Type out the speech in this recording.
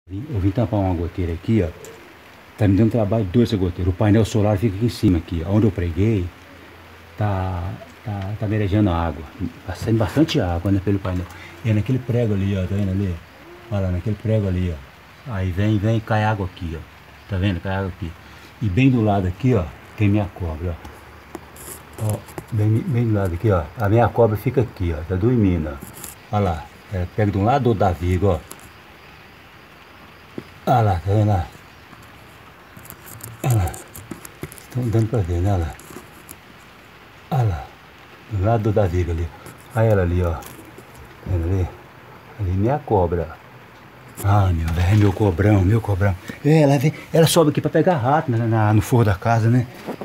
Eu vim tampar uma goteira aqui, ó. Tá me dando trabalho dois essa goteira. O painel solar fica aqui em cima, aqui, ó. Onde eu preguei, tá merejando água. Tá saindo bastante água, né, pelo painel. E é naquele prego ali, ó. Tá vendo ali? Olha lá, naquele prego ali, ó. Aí vem, cai água aqui, ó. Tá vendo? Cai água aqui. E bem do lado aqui, ó, tem minha cobra, ó. Ó, bem do lado aqui, ó. A minha cobra fica aqui, ó. Tá dormindo, ó. Olha lá. Ela pega de um lado ou da viga, ó. Olha lá, tá vendo lá? Olha lá. Estão dando pra ver, né? Olha lá. Olha lá. Do lado da viga ali. Olha ela ali, ó. Tá vendo ali? Ali minha cobra. Ah, meu velho, meu cobrão. Ela sobe aqui pra pegar rato no forro da casa, né?